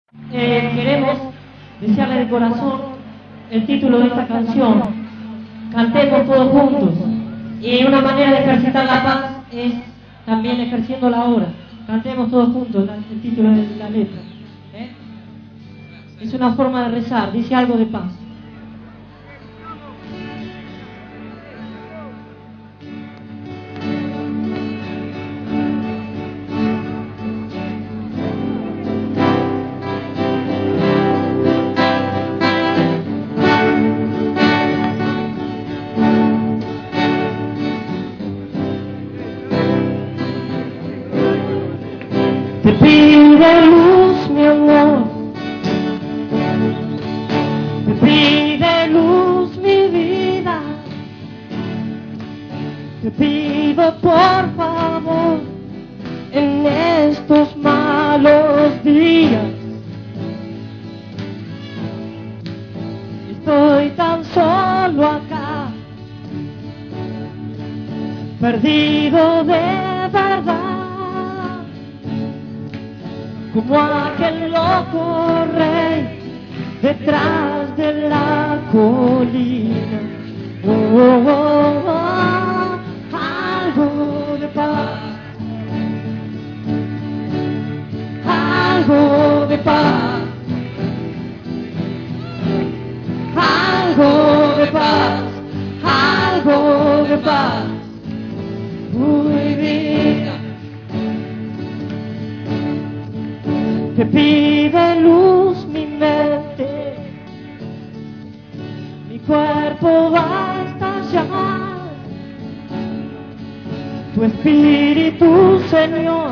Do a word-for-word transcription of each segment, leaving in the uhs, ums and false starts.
Eh, queremos desearle de corazón el título de esta canción. Cantemos todos juntos. Y una manera de ejercitar la paz es también ejerciendo la hora. Cantemos todos juntos la, el título de la letra. ¿Eh? Es una forma de rezar, dice algo de paz. Te pide luz, mi amor, te pide luz, mi vida, te pido por favor en estos malos días. Estoy tan solo acá, perdido de verdad, como aquel loco rey detrás de la colina. Oh, oh, oh, oh, algo de paz, algo de paz, algo de paz, algo de paz. Uy, vida. Te pide luz mi mente, mi cuerpo va a estallar. Tu espíritu, Señor,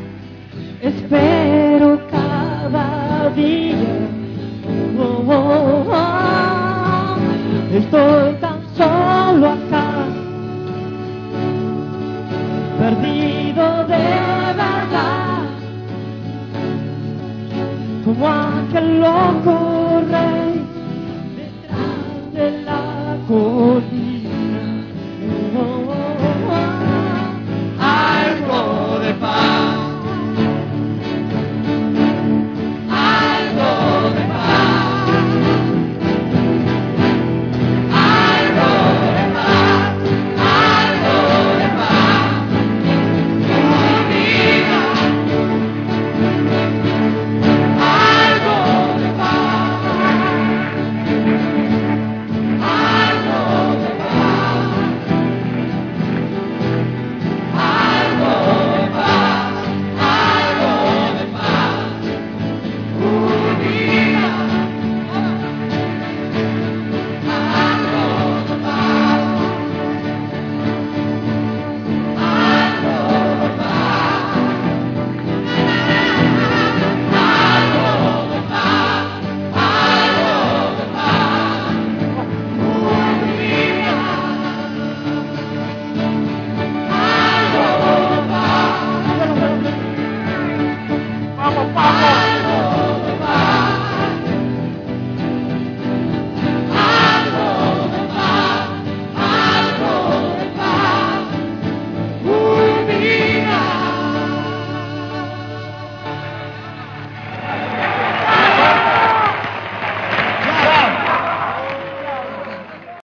espero cada día. Oh, oh, oh, estoy tan solo acá, perdido de verdad, como aquel loco